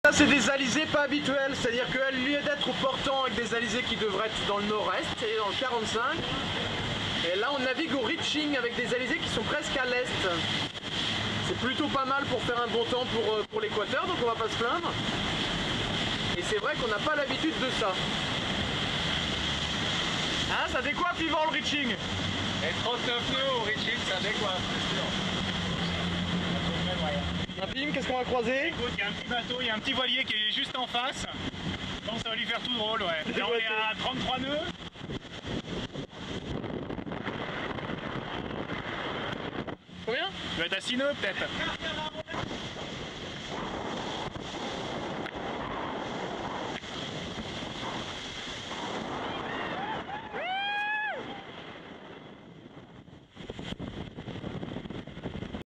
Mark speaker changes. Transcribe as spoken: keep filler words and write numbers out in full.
Speaker 1: Ça c'est des alizés pas habituels, c'est-à-dire qu'au lieu d'être au portant avec des alizés qui devraient être dans le nord-est, c'est dans le quarante-cinq. Et là on navigue au reaching avec des alizés qui sont presque à l'est. C'est plutôt pas mal pour faire un bon temps pour, pour l'équateur, donc on va pas se plaindre. Et c'est vrai qu'on n'a pas l'habitude de ça. Hein, ça décoiffe Yvan le reaching?
Speaker 2: Et trente-neuf nœuds au reaching, ça décoiffe, c'est sûr.
Speaker 1: Pim, qu'est-ce qu'on va croiser?
Speaker 2: Écoute, il y a un petit bateau, il y a un petit voilier qui est juste en face. Je pense que ça va lui faire tout drôle, ouais. Là on est à trente-trois nœuds.
Speaker 1: Combien?
Speaker 2: Tu dois être à six nœuds peut-être.